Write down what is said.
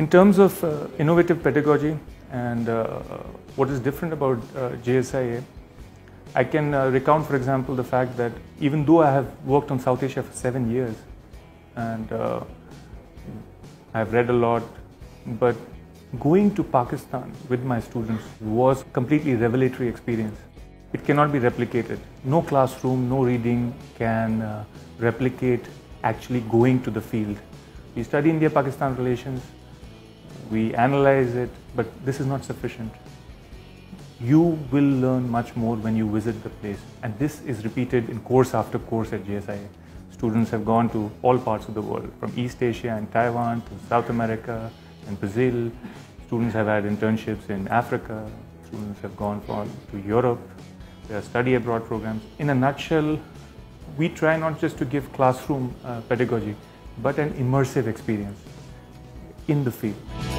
In terms of innovative pedagogy and what is different about JSIA, I can recount, for example, the fact that even though I have worked on South Asia for 7 years and I've read a lot, but going to Pakistan with my students was a completely revelatory experience. It cannot be replicated. No classroom, no reading can replicate actually going to the field. We study India-Pakistan relations, we analyze it, but this is not sufficient. You will learn much more when you visit the place, and this is repeated in course after course at JSIA. Students have gone to all parts of the world, from East Asia and Taiwan to South America and Brazil. Students have had internships in Africa. Students have gone to Europe. There are study abroad programs. In a nutshell, we try not just to give classroom pedagogy, but an immersive experience in the field.